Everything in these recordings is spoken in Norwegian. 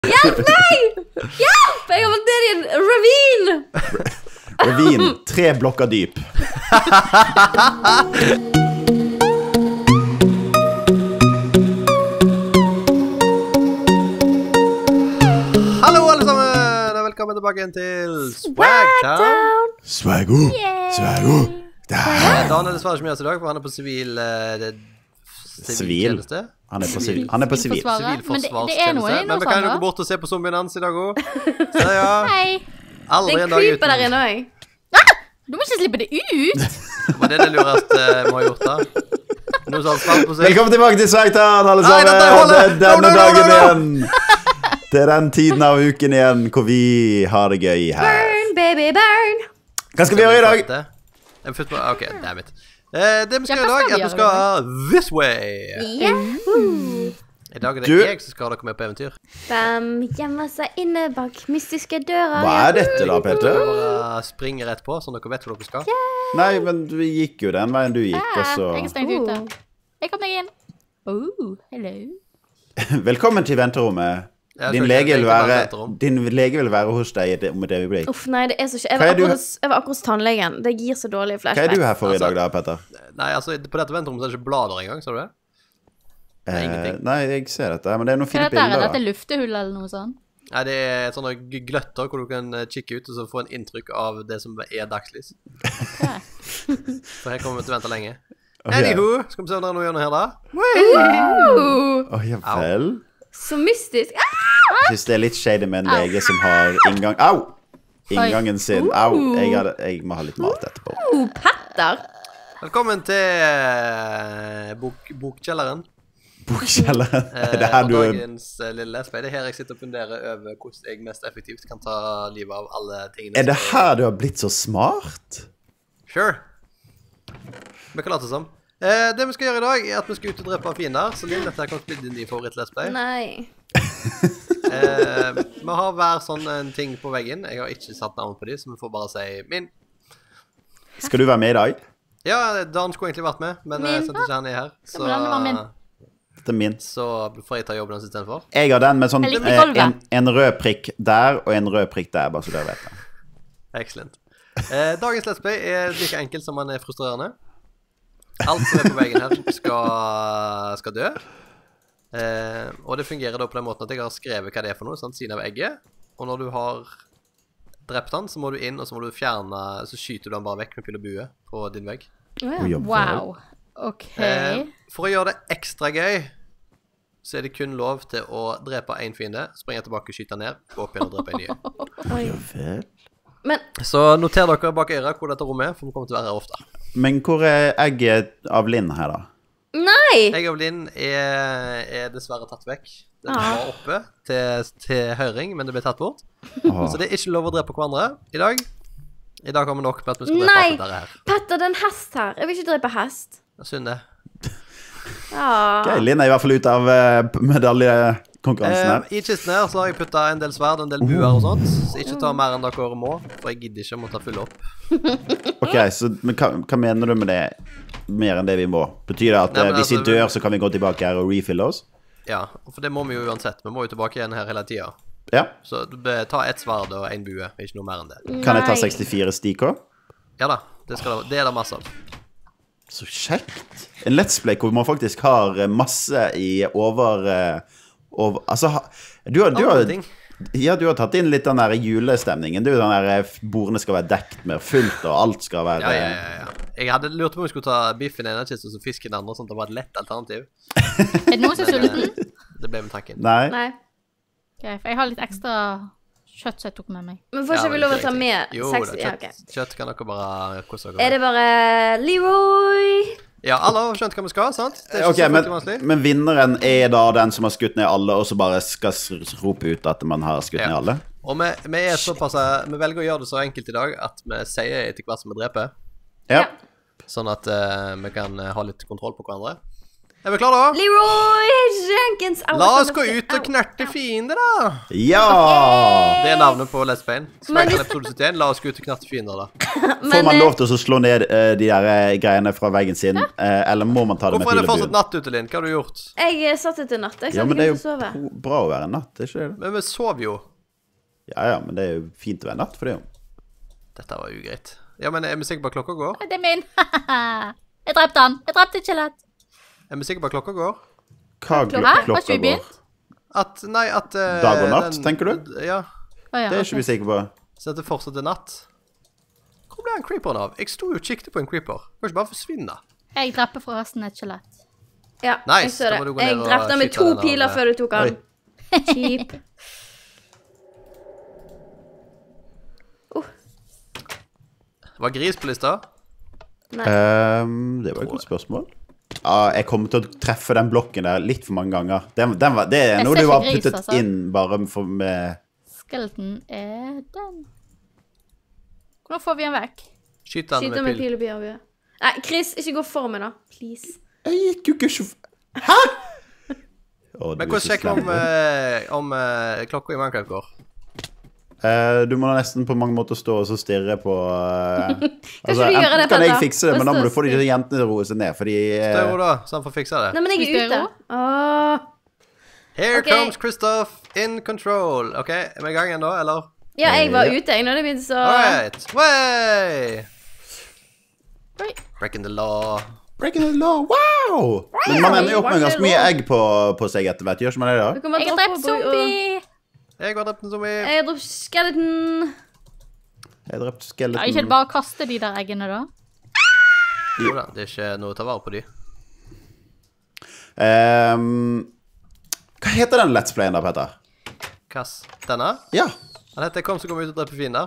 Hjelp, nei! Hjelp! Jeg har vært ned i en ravine. Ravin, 3 blokker dyp. Hallo alle sammen, og velkommen tilbake igjen til Swagtown. Swago, Swago. Dan er dessverre ikke med oss i dag, for han er på sivil tjeneste. Han er på sivil. Men det er noe i Men vi kan jo gå bort og se på zombien hans i dag også. Så ja, Hei. aldri Det en dag kryper der uten. inne også. Du må ikke slippe det ut. Var det lureste vi har gjort da? Noe sånn svart på seg. Velkommen tilbake til Swagtown, alle Nei, sammen. dette holder. Det er denne No. dagen igjen. Det er den tiden av uken igjen hvor vi har det gøy her. Burn, baby, burn. Hva skal vi gjøre i dag? Jeg får ok, damn it. Det vi skal gjøre i dag er at vi skal this way. I dag er det Du- jeg som skal ha dere med på eventyr. Hvem gjemmer seg inne bak mystiske dører? Hva er dette da, Peter? Bare springe rett på, sånn dere vet hvor dere skal. Nei, men vi gikk jo den veien du gikk, og Jeg er så... stengt ute. Jeg kom meg inn. Hello. Velkommen til venterommet. Jeg Din føler lege jeg vil bare være, venter om. din lege vil være hos deg om et øyeblikk. Uff, nei, det er så ikke. Hva er du- Jeg var akkurat hos tannlegen. Det gir så dårlige Hva er flashbacks. du her for i dag da, Petter? Nei, altså, på dette venterommet så er det ikke blader engang, ser du det? Nei, ingenting. Nei, jeg ser dette, men det er noen Hva fine er dette? Er bilder dette da. luftehull eller noe sånt? Nei, det er sånne gløtter hvor du kan kikke ut og så få en inntrykk av det som er dagslys. For her kommer vi til å vente lenge. Ok. Anywho, skal vi se om det er noe å gjøre her da? Åh, ja vel. Så mystisk. Ah! Jeg synes det er litt shady med en lege som har inngang... Au! Inngangen sin. Au! Jeg må ha litt mat etterpå. Petter. Velkommen til bokkjelleren. Bokkjelleren. Er det her Og du... dagens lille lesbe. Det er her jeg sitter og funderer over hvordan jeg mest effektivt kan ta livet av alle tingene. Er det her du har blitt så smart? Sure. Vi kan late som. Det vi skal gjøre i dag, er at vi skal ut og drepe fiender. Så Linn, dette her kan bli din nye favoritt-lesbe. Nei. Vi har hver sånn en ting på veggen. Jeg har ikke satt navn på de, så vi får bare si min. Skal du være med i dag? Ja, Dan skulle egentlig vært med, men jeg sendte ikke han i her. Så, men den var min. Dette er min. så får jeg ta jobben hans i stedet for. Jeg har den med sånn Jeg liker gulvet. en rød prikk der og en rød prikk der, bare så dere vet det. Excellent. Dagens Let's Play er like enkelt som han er frustrerende. Alt som er på veggen her skal dø. Og det fungerer da på den måten at jeg har skrevet hva det er for noe, sant, siden av egget. Og når du har drept han, så må du inn, og så må du fjerne, så skyter du han bare vekk med pil og bue på din vegg. Å, ja vel. Wow. Ok. For å gjøre det ekstra gøy, så er det kun lov til å drepe en fiende, springe tilbake, skyte ned, gå opp igjen og drepe en ny. Ja vel. Men Så noter dere bak øret hvor dette rommet er, for vi kommer til å være her ofte. Men hvor er egget av Linn her da? nei! Jeg og Linn er dessverre tatt vekk. Den var oppe til høring, men det ble tatt bort. Åh. Så det er ikke lov å drepe hverandre i dag. I dag har vi nok med at vi skal drepe Nei! alt dette her. Petter, det er en hest her. Jeg vil ikke drepe hest. Det er synd det. Ja. Ok, Linn er i hvert fall ute av medaljekonkurransen her. I kisten her så har jeg puttet en del sverd, en del buer og sånt. Så ikke ta mer enn dere må, for jeg gidder ikke å måtte fylle opp. Ok, men hva mener du med det? Mer enn det vi må? Betyr det at Nei, men hvis vi altså, dør, så kan vi gå tilbake her og refille oss? Ja, for det må vi jo uansett. Vi må jo tilbake igjen her hele tiden. Ja. Så ta ett sverd og en bue, ikke noe mer enn det. Kan jeg ta Nei. 64 stikk også? Ja da, det er det masse av. Så kjekt. En let's play hvor man faktisk har masse i altså, du har Ting. ja, du har tatt inn litt den der julestemningen. Du, den der bordene skal være dekt med fullt, og alt skal være... Ja. Jeg hadde lurt på om vi skulle ta biffen i en kiste og så fisk i den andre, sånn at det var et lett alternativ. Er det noen som er sulten? Det ble med tanken. Nei. Nei. Ok, for jeg har litt ekstra kjøtt som jeg tok med meg. Men får Ja, ikke vi men lov å det er ta riktig. med Jo, 60? da, Ja, ok. kjøtt kan dere bare kose dere Er det bare Leroy? Ja, alle har skjønt hva vi skal, sant? Det er ikke Ok, så fryktelig vanskelig. men vinneren er da den som har skutt ned alle, og så bare skal rope ut at man har skutt ned alle? Og vi er såpass vi velger å gjøre det så enkelt i dag at vi sier etter hvert som vi dreper, Ja. sånn at vi kan ha litt kontroll på hverandre. Er vi klare da? Leroy Jenkins. La oss gå ut og knerte fiender, da. Ja! Det er navnet på Let's Play. Men Smaken hvis- episode 71. La oss gå ut og knerte fiender, da. Får man lov til å slå ned de der greiene fra veggen sin, eller må man ta det med Hvorfor er pil det og fortsatt bue? natt ute, Linn? Hva har du gjort? Jeg satt til natt. Jeg Ja, satt men det er ikke til å sove. jo bra å være natt, er ikke det? Men vi sov jo. Ja, men det er jo fint å være natt for det jo. Dette var ugreit. Ja, men er vi sikre på at klokka går? Det er min. Jeg drepte han. Jeg drepte Skjelett. Er vi sikre på at klokka går? Hva Hæ? Har ikke klokka vi går? begynt? Nei, at Dag og natt, tenker du? Ja. Å, ja, Det er ikke vi sikre på. Så at det fortsatt er natt. Hvor ble han creeperen av? Jeg sto jo og kikket på en creeper. Kan ikke bare forsvinne. Jeg drepte forresten et skjelett. Ja, Nice, jeg så da det. må du gå Jeg ned og drepte han med skyte 2 den av, piler før du tok han. Oi. Cheap. Var gris på lista? Nei. Det var et godt spørsmål. Ja, jeg kommer til å treffe den blokken der litt for mange ganger. Det er Jeg noe ser du har ikke gris, puttet altså. inn bare for med Skeleton er den. Hvordan får vi han vekk? Skyt han Skyter med med pil. pil og bue. Nei, Chris, ikke gå for meg, da. Please. Jeg gikk jo ikke Hæ?! Å, du Men er hvordan så sjekker slem. om klokka i Minecraft går? Du må nesten på mange måter stå og så stirre på Kan ikke du gjøre det, enten kan jeg Petter? fikse det, men da må Bare du få de stå jentene til å roe seg ned, fordi Det er jo da, så han får fikse det. Nei, men jeg Hvis er det er ute. Åh. Here Ok. comes Christoph in control. OK, er vi i gang ennå, eller? Ja, jeg var Ja. ute, jeg, når det begynte så Alright. Way! Oi. Breaking the law. Breaking the law, wow! Men man ender jo opp med ganske mye egg på seg etter hvert, gjør ikke man det da? Du kommer Jeg har droppe drept på- zombie. Jeg har drept en zombie. Jeg har drept skeleton. Jeg drepte Ja, ikke det skeleton. bare å kaste de der eggene, da? Jo da, det er ikke noe å ta vare på de. Hva heter den Let's Playen da, Petter? Kass. Denne? Ja, Han heter Kom så kommer vi ut og dreper fiender.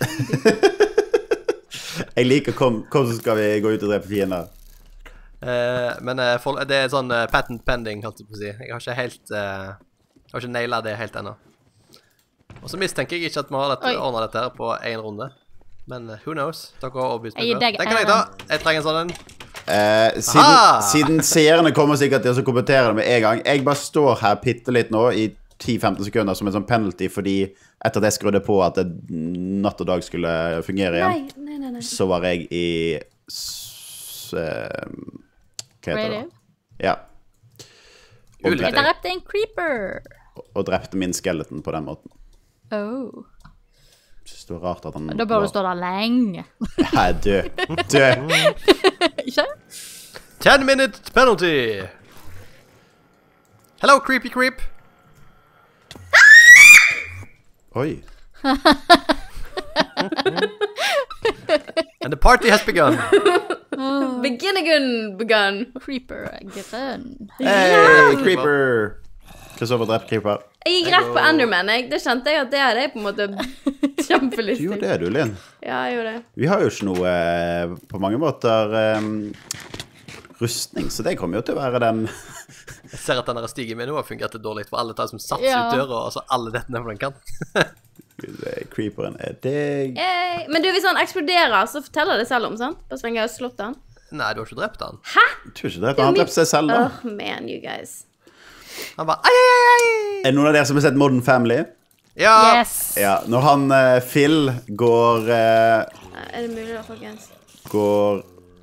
jeg liker kom så skal vi gå ut og drepe fiender. Men det er sånn patent pending, holdt jeg på å si. Jeg har ikke helt Jeg har ikke naila det helt ennå. Og så mistenker jeg ikke at vi har Oi. ordna dette her på én runde. Men who knows? Dere har overbevist meg Jeg gir før. deg Den kan jeg ta. Jeg trenger en sånn en. Siden, siden seerne kommer sikkert til å kommentere det med en gang. Jeg bare står her bitte litt nå i 10-15 sekunder som en sånn penalty fordi etter at jeg skrudde på at natt og dag skulle fungere igjen, Nei. så var jeg i hva heter det? Creative. Ja. Og Ulikt. Jeg drepte, drepte en creeper. og drepte min skeleton på den måten. Oh. Synes det var rart at han Da bør du stå der lenge. Hæ, død. Ikke? 10-minute penalty. Hello, creepy creep. Oi. And the party has begun. Beginning begun. Creeper grønn. Hey, creeper. Kristoffer drept creeper. Jeg gikk rett på Enderman. Det kjente jeg at det hadde jeg på en måte Du kjempelyst gjorde til. det, du, Linn. Ja, jeg gjorde det. Vi har jo ikke noe på mange måter rustning, så det kommer jo til å være den Jeg ser at denne stigen min nå har fungert litt dårlig, for alle tar som sats Ja. ut døra, og så alle dette ned på den kanten. creeperen er deg. Yay. Men du, hvis han eksploderer, så forteller det selv om, sant? På Sven har slått han. Nei, du har ikke drept han. Du har ikke drept han, drept seg selv, da. Oh, man, you guys. Han bare ai, ai, ai. Er det noen av dere som har sett Modern Family? Ja. Yes. Ja, når han Phil går Er det mulig da, folkens? Går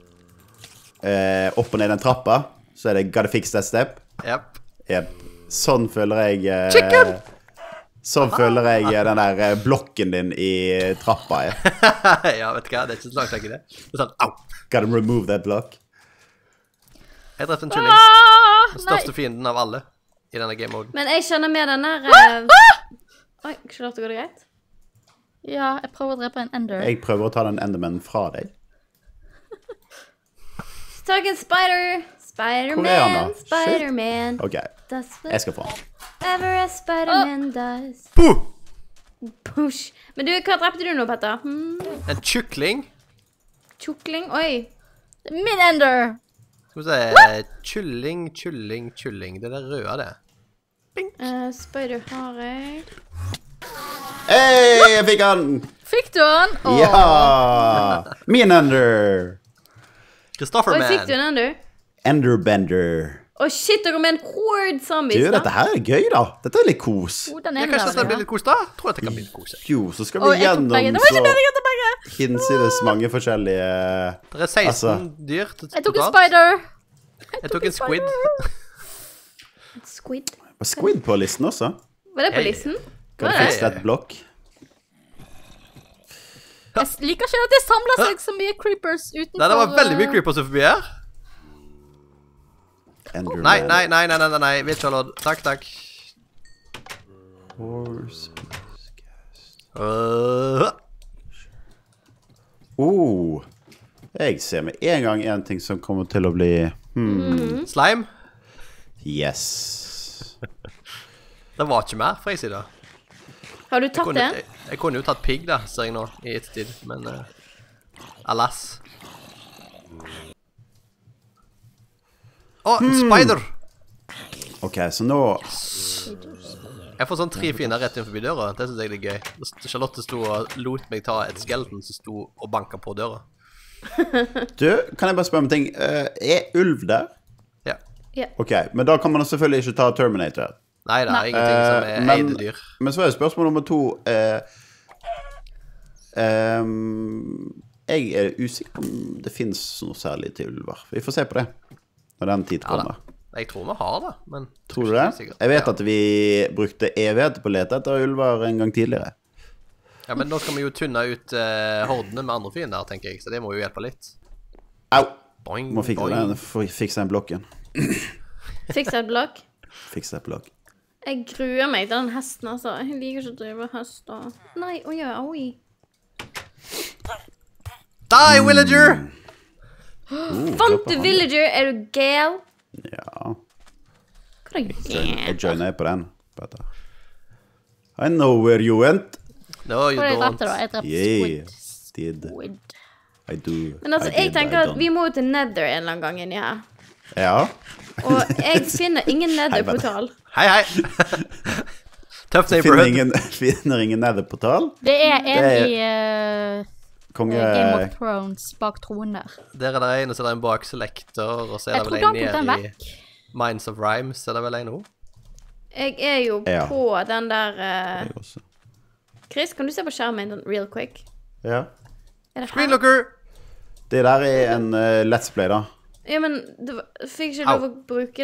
opp og ned den trappa, så er det gotta fix that step. Jep. Yep. Sånn føler jeg Chicken! Sånn føler jeg den der blokken din i trappa er. Ja, vet du hva, det er ikke så langt vekk i det. Det er sånn, au. Gotta remove that block. Jeg drepte en kylling. Ah, Den nei. største fienden av alle i denne game-moden. Men jeg kjenner med den der Oi, Charlotte, går det greit? Ja, jeg prøver å drepe en ender. Jeg prøver å ta den Enderman fra deg. Takk en spider. Hvor er han Spider-Man, da? Shit. Spider-Man. Ok, Does jeg skal få han. whatever a Spider-Man does. Puh! Push. Men du, hva drepte du nå, Petter? En tjukling. Tjukling? Oi. Min ender! Skal vi se, kylling, kylling, kylling. Det der røde, det. Spider har jeg. Hei, jeg fikk han! Fikk du han? Åh. Ja! Min Ender. Christopher Oi, fikk du Man. den, du? Enderbender. shit, dere med en horde zombies, Du, dette her er gøy, da. Dette er litt kos. Den Jeg ene kanskje det skal bli der, litt kos da? Jeg tror at det kan bli litt kos. Jo, så skal Å, vi jeg tok begge. gjennom Det var ikke så meningen å ta begge. hinsides mange forskjellige Det er 16 Altså. dyr Jeg tok en spider. Jeg tok en squid. Squid. Var squid på listen også? Var det på Hey. listen? Kan du Hva er fikse et blokk? Jeg liker ikke at det samler seg så mye creepers utenfor. Nei, det var veldig mye creepers forbi her. Enderman. Nei. Witcherlord. Takk. Horse. Øh, Jeg ser med en gang en ting som kommer til å bli Slime. Yes. Det var ikke mer fra jeg side. Har du tatt det? Jeg kunne jo tatt pigg da, ser jeg nå, i ettertid, men alas. En spider! Ok, så nå Jeg får sånn 3 fiender rett inn forbi døra, det synes jeg er gøy. Charlotte sto og lot meg ta et skeleton som sto og banket på døra. Du, kan jeg bare spørre om en ting? Er ulv der? Ja. Ok, men da kan man selvfølgelig ikke ta Terminator. Nei, det er ingenting som er eide dyr. Men så er spørsmål nummer 2 Jeg er usikker på om det finnes noe særlig til ulver. Vi får se på det når den tid kommer. Jeg tror vi har det, men... Tror du det? Jeg vet at vi brukte evigheter på å lete etter ulver en gang tidligere. Ja, men nå skal vi jo tunne ut hordene med andre fiender, tenker jeg, så det må jo hjelpe litt. Au! Boing, Må fikse den blokken. Fiks et blokk. Fikse den blokken. Jeg gruer meg til den hesten, altså. Jeg liker ikke å drive hest og... Nei, oi. Die, villager! Fant du villager? Er du gal? Ja. Hva er det? Jeg joiner på den. Petter. I know where you went. No, you Hva er det jeg don't. drepte da? Jeg drepte Yeah, squid. did. Squid. I do. Men altså, jeg tenker at vi må jo til Nether en eller annen gang inni her. Ja. Og jeg finner ingen Nether-portal. Hei. Tough Finner neighborhood. ingen netherportal. Det er en Det er- i Konge... Game of Thrones bak tronen der. Der er det en, og så er det en bak Selector, og så er Jeg det tror vel han en tok den nede i vekk. Mines of Rhymes, er det vel en nå? Jeg er jo Ja. på den der Jeg også. Chris, kan du se på skjermen din real quick? Ja. Er det her? Screenlooker! Det der er en Let's Play, da. Ja, men fikk ikke lov å bruke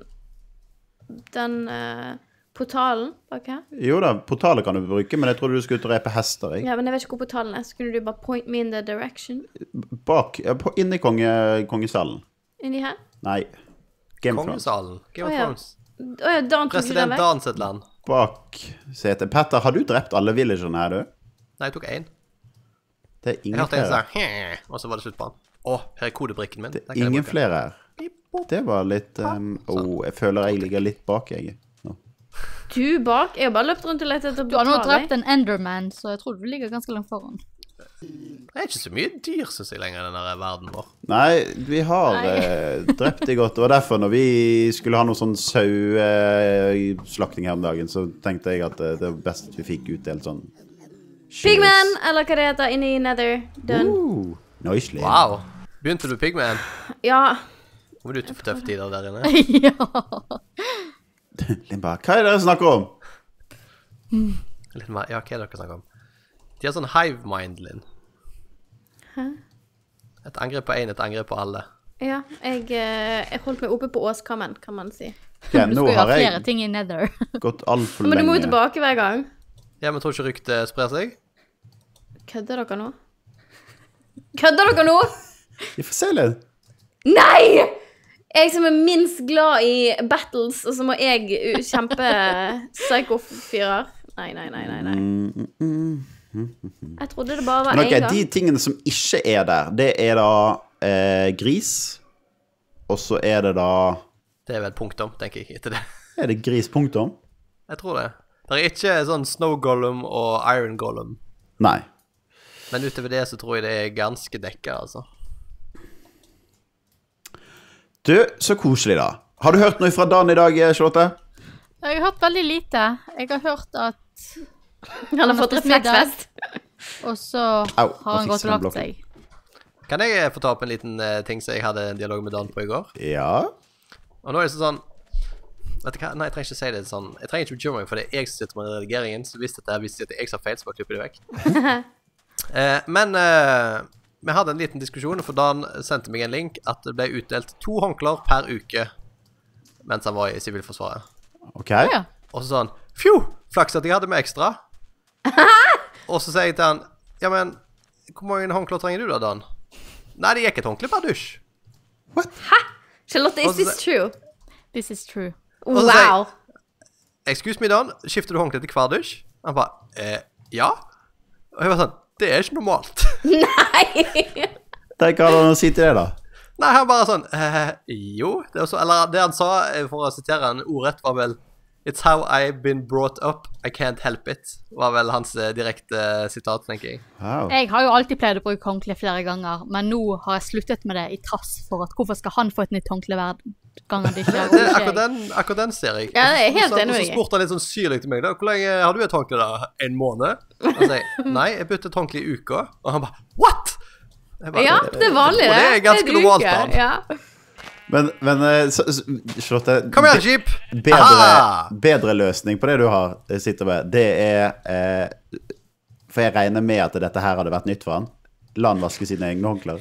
den portalen bak her? Jo da, portaler kan du bruke, men jeg trodde du skulle ut og repe hester. Jeg. Ja, men jeg vet ikke hvor portalen er. Så kunne du bare point me in the direction? Bak, inni kongesalen. Inni her? Nei. Game of Thrones. Kongesalen. Game of Å, ja. Thrones. Åja, Dan tok du den President vekk? Dan sitt land. Bak setet. Petter, har du drept alle villagerne her, du? Nei, jeg tok en. Det er Jeg ingen hørte en flere. sånn, «Heh», og så var det slutt på han. Her er kodebrikken min. Det Den er kan jeg ingen bruke. flere her. Det var litt jeg føler jeg ligger litt bak, jeg. Nå. Du bak? Jeg har bare løpt rundt og lett etter Du har nå portaler. drept en Enderman, så jeg tror du ligger ganske langt foran. Det er ikke så mye dyr, synes jeg, lenger i denne verden vår. Nei, vi har drept de godt. Det var derfor når vi skulle ha noe sånn saueslakting her om dagen, så tenkte jeg at det var best at vi fikk ut en sånn Pigman, eller hva det heter, inni Nether. Done. Nicely. Wow. Begynte du Pigman? Ja. Kommer du til for tøffe tider der inne? Ja. Limba, hva er det dere snakker om? Litt mer, ja, hva er det dere snakker om? De har sånn hive mind, Linn. Hæ? Et angrep på en, et angrep på alle. Ja, jeg holdt meg oppe på åskammen, kan man si. Ok, Du nå skal jo ha har flere jeg ting i Nether. gått altfor Men du må jo lenge. tilbake hver gang. Ja, men tror ikke ryktet sprer seg? Kødder dere nå? Kødder dere nå? Vi får se litt. Nei! Jeg som er minst glad i battles, og så må jeg kjempe psycho-fyrer. Nei. Jeg trodde det bare var Men en ok, gang. de tingene som ikke er der, det er da gris. Og så er det da Det er vel punktum, tenker jeg etter det. Er det gris, punktum? Jeg tror det. Det er ikke sånn Snow Golem og Iron Golem. Nei. Men utover det så tror jeg det er ganske dekket, altså. Du, så koselig da. Har du hørt noe fra Dan i dag, Charlotte? Jeg har hørt veldig lite. Jeg har hørt at Han har fått refleksvest. Og så Au, har han nå gått fikser og den lagt seg. Kan jeg få ta opp en liten ting som jeg hadde en dialog med Dan på i går? Ja. Og nå er det sånn vet du hva? Nei, jeg trenger ikke si det sånn. Jeg trenger ikke bekymre meg, for det er jeg som sitter med redigeringen. Så hvis dette viser at jeg sa feil, så bare klipper det vekk. Men vi hadde en liten diskusjon, for Dan sendte meg en link at det ble utdelt 2 håndklær per uke mens han var i Sivilforsvaret. Ok. Ja. Og så sa han, fjo, flaks at jeg hadde med ekstra. Og så sier jeg til han, ja, men hvor mange håndklær trenger du da, Dan? Nei, det gikk et håndkle per dusj. Charlotte, is this true? This is true. Og så sier jeg, Wow. excuse me, Dan, skifter du håndkle til hver dusj? Han bare, ja. Og jeg var sånn, det er ikke normalt. Nei! Hva hadde han å si til det da? Nei, han bare sånn, jo, det er også, eller det han sa, for å sitere han ordrett, var vel, it's how I've been brought up, I can't help it, var vel hans direkte sitat, tenker jeg. Wow. Jeg har jo alltid pleid å bruke håndkle flere ganger, men nå har jeg sluttet med det i trass for at hvorfor skal han få et nytt håndkle hver gang det ikke er Akkurat den ser jeg. Ja, jeg er helt enig med Og så deg. spurte han litt sånn syrlig til meg da, hvor lenge har du et håndkle da? En måned? Og så sier jeg, nei, jeg bytte et håndkle i uka. Og han bare, what? Jeg bare, Ja, det er vanlig, det. Og det er ganske En normalt, uke, Dan. Ja. Men Charlotte, Kom igjen, Jeep! Aha! bedre løsning på det du har sitter med, det er for jeg regner med at dette her hadde vært nytt for han. La han vaske sine egne håndklær.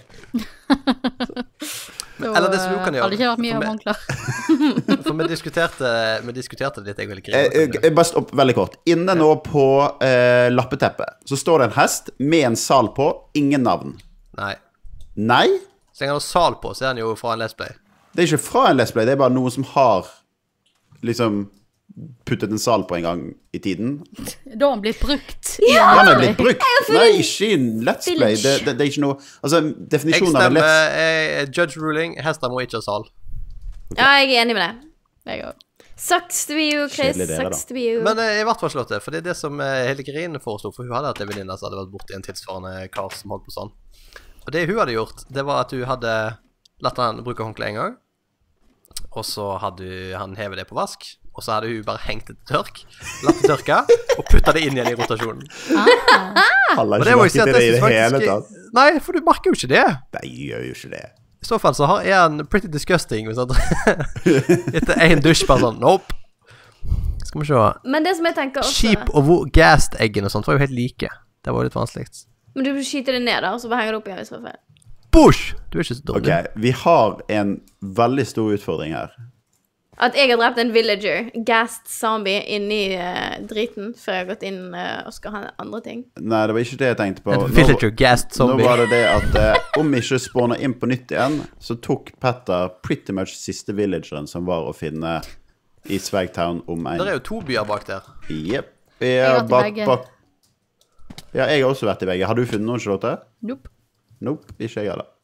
Eller det som du kan gjøre. Hadde ikke vært mye om håndklær. For vi diskuterte det litt, jeg ville grine. Bare stopp veldig kort. Inne nå på lappeteppet så står det en hest med en sal på, ingen navn. Nei. Nei, Så lenge han har sal på, så er han jo fra en Let's Play. det er ikke fra en Let's Play, det er bare noen som har liksom puttet en sal på en gang i tiden. Da har han blitt brukt. Den er blitt brukt. Nei, ikke i en Let's Play. Det er ikke noe. Altså, Jeg definisjonen av en Let's stemmer judge ruling, hester må ikke ha sal. Ja, jeg er enig med det. Jeg òg. Sucks to be you, Chris. Kjedelig dere, da. Sucks to be you. Men i hvert fall Charlotte, for det er det som Helle Grine foreslo, for hun hadde hatt en venninne som hadde vært borte i en tilsvarende kar som holdt på sånn. Og det hun hadde gjort, det var at hun hadde latt han bruke håndkle en gang, og så hadde han hevet det på vask, og så hadde hun bare hengt det til tørk, latt det tørke, og puttet det inn igjen i rotasjonen. Alle Og har må ikke jeg si at merket det i jeg det synes hele faktisk- tatt. Nei, for du merker jo ikke det. Nei, jeg gjør jo ikke det. I så fall så er han pretty disgusting, hvis han etter en dusj bare sånn, nope. Skal vi se. Men det som jeg tenker også Sheep og gassed-eggen og sånt var jo helt like. Det var jo litt vanskelig. Men du skyter det ned, da, og så bare henger det opp igjen hvis det var feil. Bush! Du er ikke så dum. Ok, vi har en veldig stor utfordring her. At jeg har drept en villager, gassed zombie, inni driten, før jeg har gått inn og skal ha andre ting. Nei, det var ikke det jeg tenkte på. En villager gassed zombie. Nå var det det at om vi ikke spawner inn på nytt igjen, så tok Petter pretty much siste villageren som var å finne i Swagtown om en. Det er jo 2 byer bak der. Jepp. har vært i begge. Ja, jeg har også vært i begge. Har du funnet noen, Charlotte? Nope. Nope, ikke jeg heller.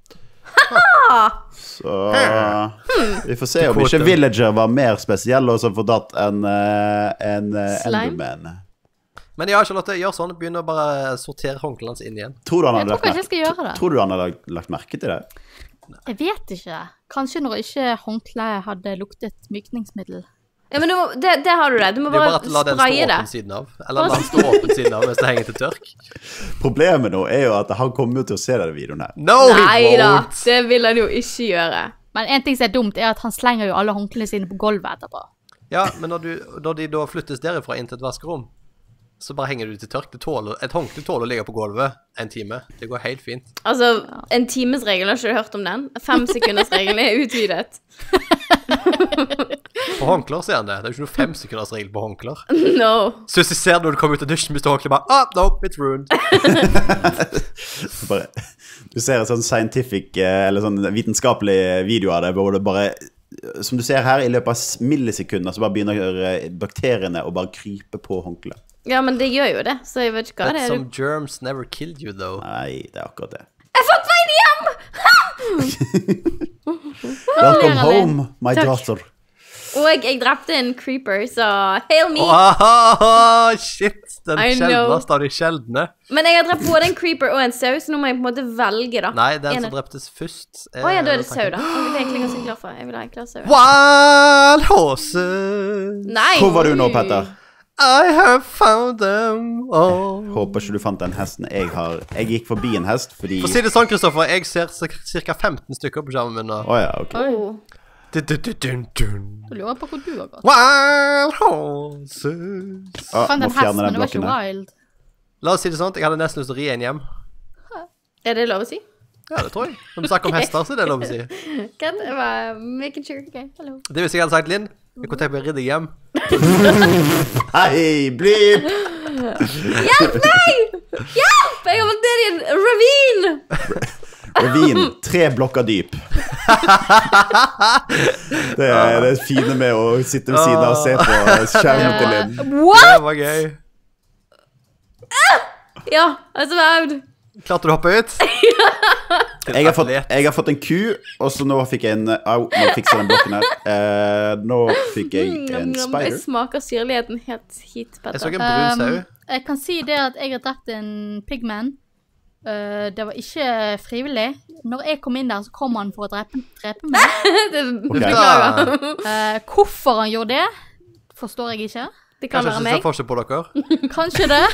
Så vi får se om ikke Villager var mer spesiell og som fortatt en Enderman. Men ja, Charlotte, gjør sånn. Begynn å bare sortere håndklene hans inn igjen. Tror du han Jeg hadde tror kanskje jeg skal gjøre det. Tror du han hadde lagt merke til det? Jeg vet ikke. Kanskje når ikke håndkleet hadde luktet mykningsmiddel. Ja, men det har du det. Du må Det er bare bare at la den stå spraye det. åpen siden av. Eller la den stå åpen siden av mens det henger til tørk. Problemet nå er jo at han kommer jo til å se denne videoen her. No, Nei he da, won't! det vil han jo ikke gjøre. Men en ting som er dumt, er at han slenger jo alle håndklene sine på gulvet etterpå. Ja, men når de da flyttes derifra inn til et vaskerom, så bare henger du til tørk. Et håndkle tåler å ligge på gulvet en time. Det går helt fint. Altså, en timesregel, har ikke du hørt om den? 5-sekundersregelen er utvidet. På håndklær ser han det. Det er jo ikke noe 5-sekundersregel på håndklær. No. Så jeg ser når du kommer ut av dusjen, hvis du håndkler bare, nope, it's ruined. Bare, du ser en sånn scientific, eller sånn vitenskapelig video av det, hvor det bare, som du ser her, i løpet av millisekunder, så bare begynner bakteriene å bare krype på håndkle. Ja, men det gjør jo det, så jeg vet ikke hva But det er. some germs never killed you, though. Nei, det er akkurat det. Jeg har fått veien hjem! Welcome home, my daughter. Og jeg drepte en creeper, så hail me. Shit, den I know. sjeldneste av de sjeldne. Men jeg har drept både en creeper og en sau, så nå må jeg på en måte velge, da. Nei, den En som av- dreptes først. Å ja, da er det sau, da. Jeg vil egentlig ganske glad for. Jeg vil ha en klar sau. Wild horses, Nei! Hvor var du nå, Petter? I have found them all. Håper ikke du fant den hesten jeg har. Jeg gikk forbi en hest fordi... For å si det sånn, Kristoffer, jeg ser ca. 15 stykker på skjermen min nå. Åja, ok. Oh. Da lurer jeg på hvor du har gått. Wild horses. Fant Må en hest, fjerne men den det var ikke blokken her. wild. La oss si det sånn, jeg hadde nesten lyst til å ri en hjem. Er det lov å si? Ja, det tror jeg. Når vi snakker om hester, så er det lov å si. Kan jeg bare making sure? Ok, hallo. Det hvis jeg hadde sagt, Linn, jeg kunne tenkt meg å ri deg hjem. Hei, blip! Hjelp meg! Hjelp! Jeg har vært ned i en ravine! Ravin, 3 blokker dyp. Det er det fine med å sitte ved siden av og se på skjermen til Linn. What? Det var gøy. Ja, jeg svevd. Klarte du å hoppe ut? Jeg har fått en ku, og så nå fikk jeg en Au, nå fikser jeg den blokken her. Nå fikk jeg en Jeg spider. smaker syrligheten helt hit, Jeg så Petter. en brun sau. Jeg kan si det at jeg har drept en pigman. Det var ikke frivillig. Når jeg kom inn der, så kom han for å drepe meg. Beklager. Hvorfor han gjorde det, forstår jeg ikke. Det kan Kanskje være ikke meg. ser forskjell på dere? Kanskje det.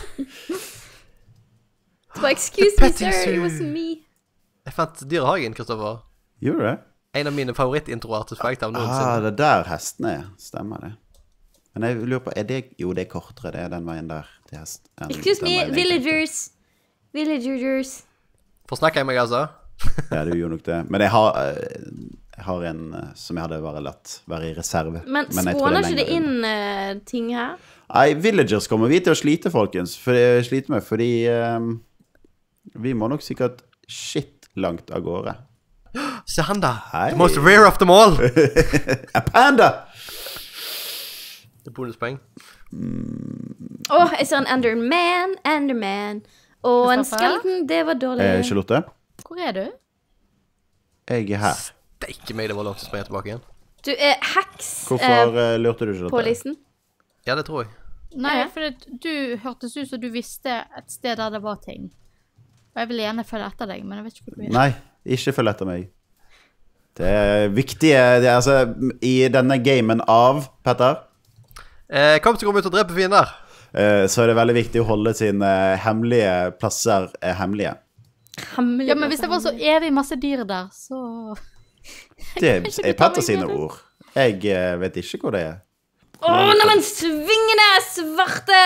Det var, excuse me, petting sir, it zoo. was me. Jeg fant Dyrehagen, Kristoffer. Gjorde du det? En av mine favorittintroer til Spikedown noensinne. Det er der hestene er. Stemmer det. Men jeg lurer på, jo, det er kortere, det er den veien der til hest. Excuse me, villagers. Villagers. Forsnakker jeg meg, altså? Ja, du gjorde nok det. Men jeg har en som jeg hadde bare latt være i reserve. Men jeg tror spåner er ikke det lenger inn unna. ting her? Nei, villagers kommer vi til å slite, folkens. Fordi vi må nok sikkert shit langt av gårde. Se han da. Hei. The most rare of them all. A panda! Det er bonuspoeng. Åh, jeg ser en Enderman. Og en Kristoffer? skeleton, det var dårlig. Charlotte, Hvor er du? jeg er her. Steike meg, det var langt å springe tilbake igjen. Du er heks Hvorfor lurte du, på Charlotte? listen. Ja, det tror jeg. Nei, Ja. for du hørtes ut som du visste et sted der det var ting. Og jeg vil gjerne følge etter deg, men jeg vet ikke hvor du er. Nei, ikke følg etter meg. Det er viktige, i denne gamen av, Petter, Kom til å komme ut og drepe fiender. så er det veldig viktig å holde sine hemmelige plasser hemmelige. Ja, men hvis det var så evig masse dyr der, så... Det ikke du er ta Petter meg sine med det? ord. Jeg vet ikke hvor det er. Åh, neimen svingene svarte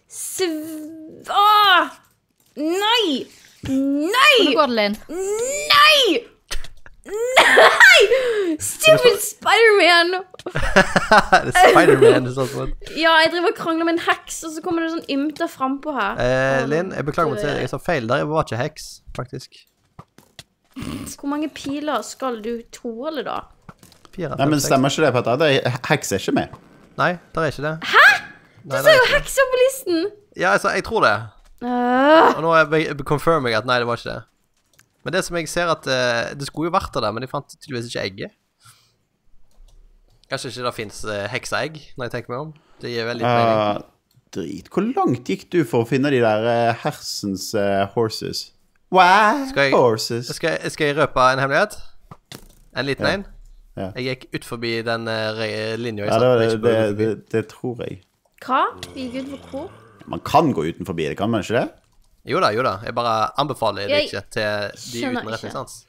Åh! Nei! Nei! Hvor går det, Linn? Nei! Nei! Stupid Spider-Man! Det er Spider-Man. Det er sånn sånn. Ja, jeg driver og krangler med en heks, og så kommer det sånn ymter frempå her. Linn, jeg beklager meg til jeg sa feil der. Jeg var ikke heks, faktisk. Hvor mange piler skal du tåle, da? 4, Nei, men stemmer ikke det, Petter? Heks er ikke med. Nei, der er ikke det. Hæ? Nei, Du sa jo hekser på listen! Ja, jeg tror det. Øh, Og nå confirmer jeg at nei, det var ikke det. Men det som jeg ser at det skulle jo vært det der, men jeg fant tydeligvis ikke egget. Kanskje ikke det finnes hekseegg, når jeg tenker meg om. Det gir veldig mening. Drit. Hvor langt gikk du for å finne de der hersens horses? Wow, Skal jeg- horses. Skal jeg røpe en hemmelighet? En liten Ja. en? Ja. Jeg gikk ut forbi den linja jeg Ja, satt det, ikke burde gå forbi. det tror jeg. hva? Vi gikk ut for hvor? Man kan gå utenfor det, kan man ikke det? Jo da. Jeg bare anbefaler det Jeg ikke til de skjønner uten ikke. retningssans.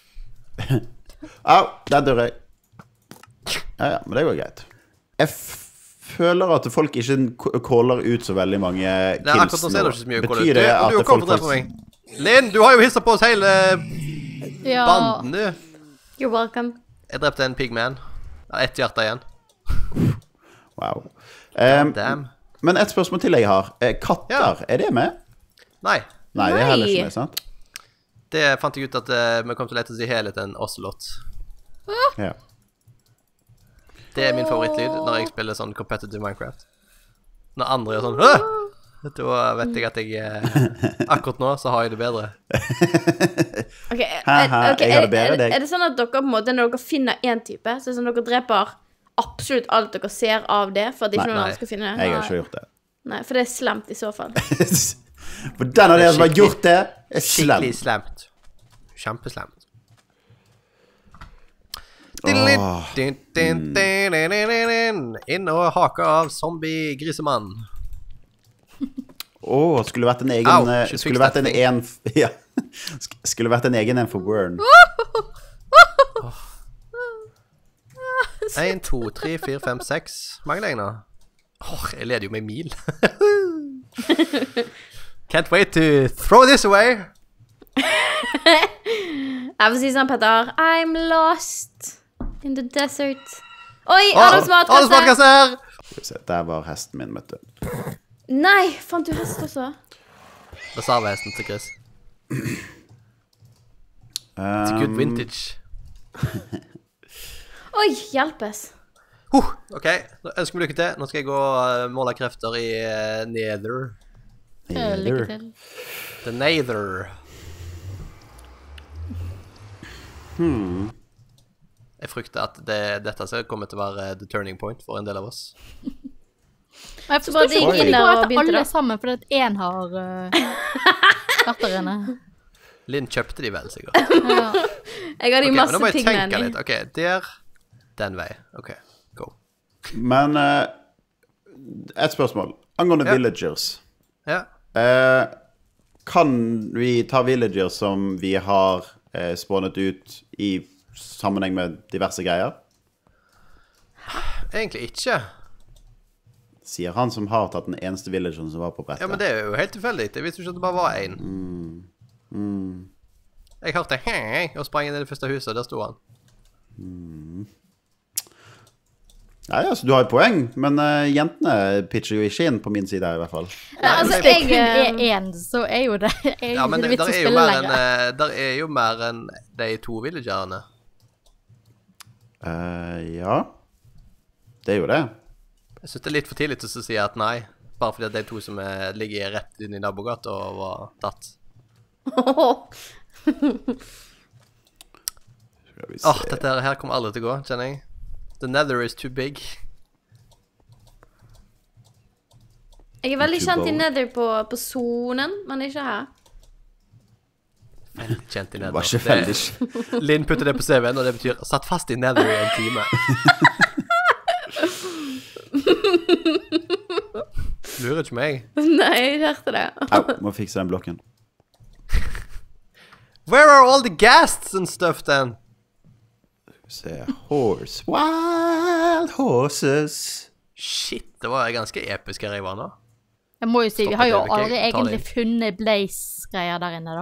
Au, der dør jeg. Ja, men det går greit. Jeg føler at folk ikke caller ut så veldig mange kills Det er akkurat nå ser det ikke så mye cool ut. Betyr det Og at du har folk kommet og drept meg. Linn, du har jo hisset på oss hele Ja, banden, du. You're welcome. Jeg drepte en pigman. Jeg har ett hjerte igjen. Wow. Damn. Men et spørsmål til jeg har. Katter, Ja. er det med? Nei. Nei, det er heller ikke Nei. med, sant? Det fant jeg ut at vi kom til å lete oss i hele til en ocelot. Ja. Det er min favorittlyd når jeg spiller sånn competitive Minecraft. Når andre gjør sånn Åh! Da vet jeg at jeg akkurat nå så har jeg det bedre. Ok, Haha, ok, jeg har det bedre enn deg. er det sånn at dere på en måte, når dere finner en type, så er det sånn at dere dreper absolutt alt dere ser av det, for at ikke Nei. noen andre skal finne det? Jeg har ikke gjort det. Nei, for det er slemt i så fall. For den av dere som har gjort det, er Skikkelig slem. slemt. Kjempeslemt. Inn og hake av zombie-grisemann. Skulle vært en egen Au, skulle vært en ja. Skulle vært en egen en for Wern. 1, 2, 3, 4, 5, 6. Mange lenger nå. Jeg leder jo med mil. Can't wait to throw this away. Jeg får si sånn, Petter. I'm lost in the desert. Oi, Adams matkasse! Der var hesten min, vet du. Nei, fant du hest også? Reservehesten til Chris. It's a good vintage. Oi, hjelpes. Ok, da ønsker vi lykke til. Nå skal jeg gå og måle krefter i Nether. Lykke til. The Nether. Jeg frykter at dette kommer til å være the turning point for en del av oss. Jeg forstår de gikk ikke inn der og at begynte alle da. sammen, fordi at én har vært der inne. Linn kjøpte de vel, sikkert. Ja. Jeg har de Ok, men masse nå må jeg tenke pigmen i. litt. Ok, der. Den vei. Ok, go. Men et spørsmål. Angående villagers. Ja. Kan vi ta villagers som vi har spånet ut i sammenheng med diverse greier? Egentlig ikke. Sier han som har tatt den eneste villageren som var på brettet. Ja, men det er jo helt tilfeldig. Jeg visste ikke at det bare var en. Jeg hørte hei, og sprang inn i det første huset, og der stod han. Nei, altså, du har et poeng, men jentene pitcher jo ikke inn på min side her, i hvert fall. Altså, Hvis det kun er én, så er jo det Ja, men det vits å der er jo spille mer lenger. der er jo mer enn de 2 villagerne. Ja. Det er jo det. Jeg synes det er litt for tidlig til å si at nei, bare fordi at de 2 som ligger rett inn i nabogata og var tatt. Skal vi se. Dette her kommer aldri til å gå, kjenner jeg. The Nether is too big. Jeg er veldig kjent i Too Nether på zonen, men ikke her. Veldig kjent i Det Nether. var ikke veldig... Linn putter det på CV-en, og det betyr satt fast i Nether i en time. Lurer ikke meg. Nei, jeg hørte det. Au, må fikse den blokken. Where are all the ghasts and stuff then? Se, horse. Wild horses. Shit, det var ganske episk her jeg var nå. Jeg må jo si, vi har jo Stopp et øyeblikk, aldri jeg tar det egentlig funnet Blaze-greier der inne, da.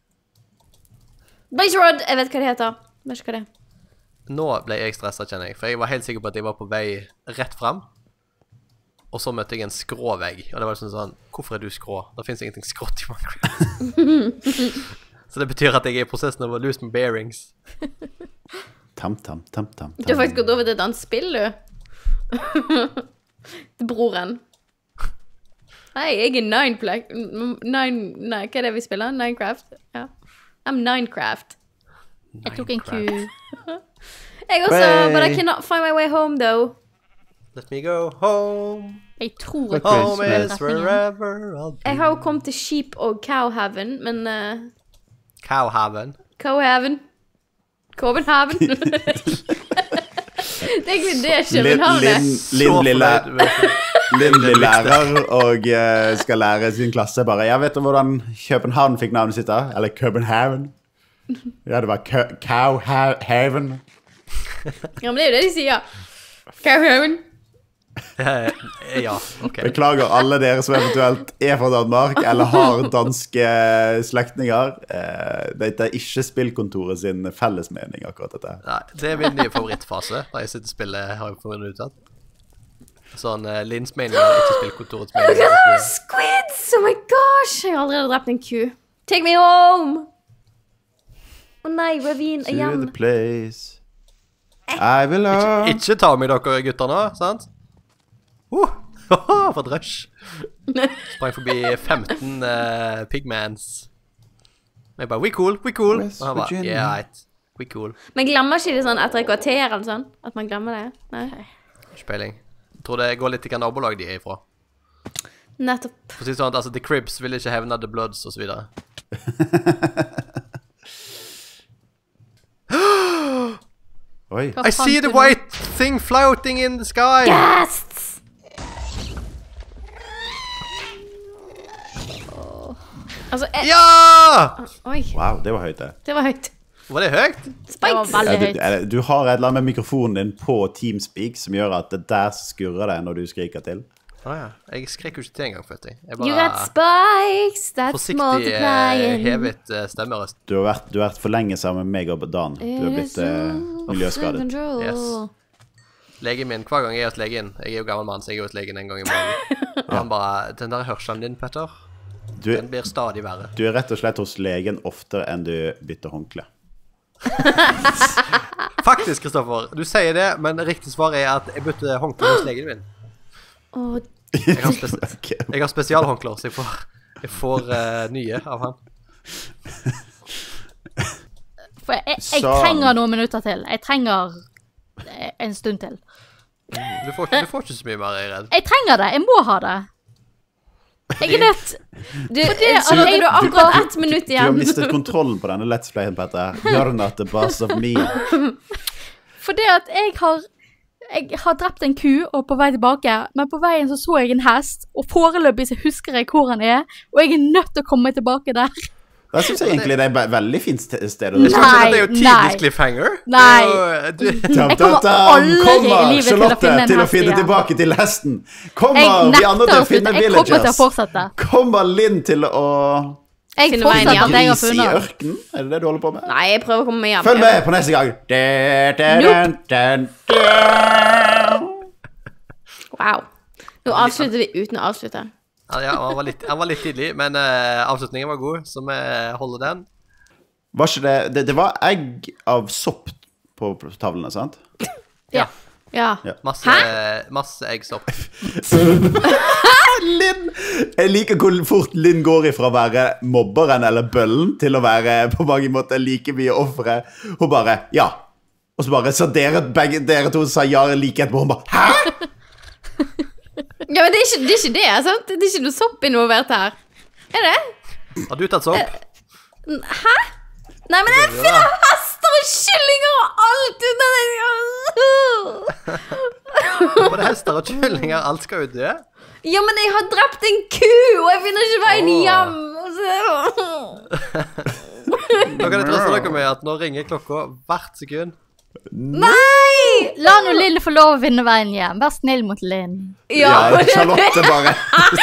Blaze Rod, jeg vet hva det heter. Vet ikke hva det er. Nå ble jeg stresset, kjenner jeg. For jeg var helt sikker på at jeg var på vei rett frem. Og så møtte jeg en skråvegg. Og det var sånn, hvorfor er du skrå? Det finnes ingenting skrått i Minecraft. Så det betyr at jeg er i prosessen av å lose my bearings. Tam. Du har faktisk gått over til et annet spill, du. Til broren. Nei, jeg er Nei, hva er det vi spiller? Ninecraft? Ja. I'm Ninecraft. Jeg tok en ku. Jeg også, but I cannot find my way home, though. Let me go home. Jeg tror jeg Home tok is retningen. wherever I'll be. Jeg har jo kommet til Sheep og Cowhaven, men... Cowhaven. Copenhagen. Det er egentlig det København Linn blir lærer og skal lære sin klasse bare. Jeg vet hvordan København fikk navnet sitt da. Eller København. Ja, det var Cowhaven. Ja, men det er jo det de sier. Cowhaven. Ja, ok. Beklager alle dere som eventuelt er fra Danmark eller har danske slektninger. Dette er ikke spillkontoret sin fellesmening akkurat dette. Nei, det er min nye favorittfase. Da jeg sitter og spiller, har jeg funnet ut av. Sånn, Linns mening er ikke spillkontorets mening. Squids! Oh my gosh! Jeg har allerede drept en ku. Take me home! Å nei, ravin To igjen. the place I belong. Ikke ta meg dere gutter nå, sant? For et rush. Sprang forbi 15 pigmans. Jeg bare, we cool. West Og han bare, Virginia. yeah, right. We cool. Men glemmer ikke det sånn etter et kvarter eller sånn? At man glemmer det? Nei. Ikke peiling. Jeg tror det går litt i hva nabolag de er ifra. Nettopp. For å si sånn, altså, The Cribs vil ikke hevne The Bloods, og så videre. Oi. Hva I fant see du the nå? white thing floating in the sky! Ghasts! Altså, Ja! Oi, Wow, det var høyt det. det var høyt. Var det høyt? Det var Spikes. veldig høyt. Du har et eller annet med mikrofonen din på Teamspeak som gjør at det der skurrer det når du skriker til. Ja. Jeg skrek jo ikke til engang, følte jeg. Jeg You got bare spikes, that's forsiktig multiplying. hevet stemmerøst. Du har vært for lenge sammen med meg og Dan. Du har blitt miljøskadet. Yes. Legen min, hver gang jeg er hos legen, jeg er jo gammel mann, så jeg er hos legen en gang i måneden. Og han bare, den der hørselen din, Petter, den blir stadig verre. Du er rett og slett hos legen oftere enn du bytter håndkle. Faktisk, Kristoffer, du sier det, men riktig svar er at jeg bytter håndkle hos legen min. Åh, Jeg har, Ok. jeg har spesialhåndklær, så jeg får nye av han. For jeg Så- trenger noen minutter til. Jeg trenger en stund til. Du får ikke så mye mer, jeg er redd. Jeg trenger det. Jeg må ha det. Jeg er nødt. Charlotte, du har akkurat 1 minutt Du har igjen. mistet kontrollen på denne Let's Playen, Petter. You're not the boss of me. Fordi at jeg har drept en ku og på vei tilbake, men på veien så jeg en hest, og foreløpig så husker jeg hvor han er, og jeg er nødt til å komme tilbake der. Jeg synes egentlig det er et veldig fint sted. Det er jo typisk nei. cliffhanger. Nei. Det er jo- Jeg kommer aldri i Kommer livet til å Charlotte finne en til å hest finne igjen. tilbake til hesten. Jeg Kommer vi andre nekter til å å finne slutte. Jeg kommer til å villagers. fortsette. Kommer Linn til å Jeg Finne veien fortsetter hjem. at jeg har grise i funnet. ørkenen? Er det det du holder på med? Nei, jeg prøver å komme meg hjem. Følg med på neste gang. Wow. Nå avslutter vi uten å avslutte. Ja, han var litt tidlig, men avslutningen var god, så vi holder den. Var ikke det var egg av sopp på tavlene, sant? Ja. Ja. Masse eggsopp. Linn! Jeg liker hvor fort Linn går ifra å være mobberen eller bøllen til å være på mange måter like mye offeret. Hun bare, ja. Og så bare, så dere to sa ja like etterpå. Hun bare, hæ? Ja, men det er ikke det, sant? Det er ikke noe sopp involvert her. Er det? Har du tatt sopp? Hæ? Nei, men jeg finner hester og kyllinger og alt uten Både hester og kyllinger, alt skal jo dø. Ja, men jeg har drept en ku, og jeg finner ikke veien hjem. Da kan jeg trøste dere med at nå ringer klokka hvert sekund. Nei! La nå Linn få lov å finne veien hjem. Vær snill mot Linn. Ja, Charlotte bare.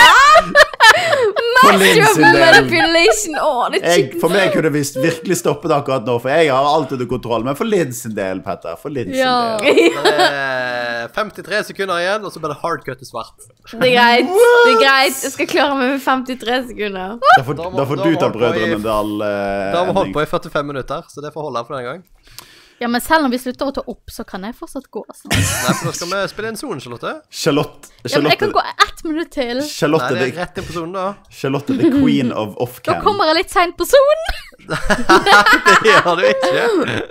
For Linn sin del. Manipulation. Det er For meg kunne vi virkelig stoppet akkurat nå, for jeg har alt under kontroll. Men for Linn sin del, Petter. For Linn sin Ja. del. Det er 53 sekunder igjen, og så blir det hardcut til svart. Det er greit. Det er greit. Jeg skal klare meg med 53 sekunder. Da får du ta Brødrene Dal. Da har vi holdt på i 45 minutter, så det får holde for denne gang. Ja, men selv om vi slutter å ta opp, så kan jeg fortsatt gå. Sånn. Nei, for da skal vi spille en zone, Charlotte. Ja, men jeg kan gå 1 minutt til. Charlotte, Nei, det er rett inn på zonen da. Charlotte, the queen of Da off-cam. kommer jeg litt sent på sonen. Det gjør du ikke.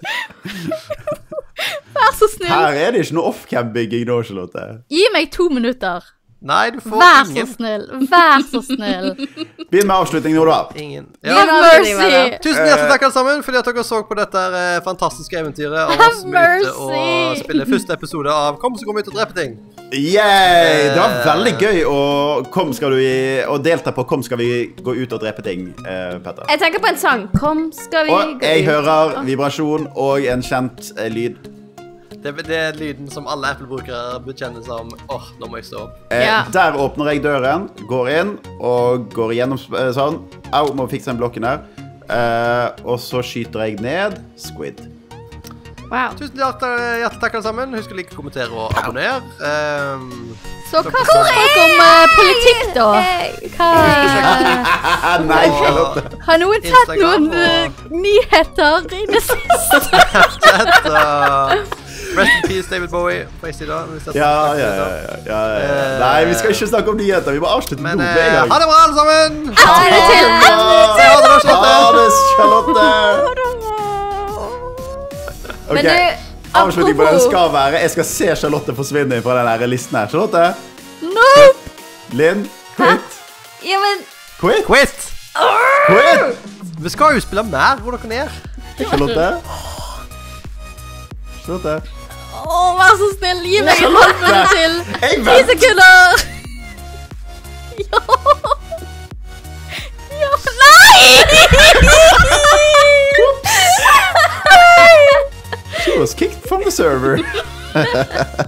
Vær så snill. Her er det ikke noe off-cam-bygging nå, Charlotte. Gi meg 2 minutter. Nei, du får Vær så ingen. snill. Vær så snill. Begynn med avslutning nå, da. Ingen. Have Ja. mercy. Tusen hjertelig takk alle sammen fordi at dere så på dette fantastiske eventyret av Have oss som er ute og mercy. spiller første episode av Kom så kom ut og drepe ting. Yay! Det var veldig gøy å delta på Kom skal vi gå ut og drepe ting, Petter. Jeg tenker på en sang. Kom, skal vi Og gå jeg ut? hører vibrasjon og en kjent lyd. Det er lyden som alle Apple-brukere bekjenner som nå må jeg stå opp. Ja. Der åpner jeg døren, går inn og går igjennom sånn. Au, må fikse den blokken her. Og så skyter jeg ned Squid. Wow. Tusen hjertelig takk alle sammen. Husk å like, kommentere og abonnere. Så hva syns dere om politikk, da? Nei, Charlotte. Har noen sett Instagram noen nyheter i det siste? Rest in peace, David Bowie. På en side, Ja. Nei, vi skal ikke snakke om nyheter. Vi må avslutte Men nå med en gang. ha det bra, alle sammen! Ha det, Charlotte. Men Ok, du, avslutning på den apropos- skal være jeg skal se Charlotte forsvinne fra den her listen her. Charlotte? Nope! Linn? Quit? Ja, men Quit? Quit! Quit? Vi skal jo spille mer. Hvor dere ned? Charlotte? Charlotte? Vær så snill, gi meg en halv minutt til. Jeg 10 venter. sekunder. Ja. Ja, nei! was kicked from the server.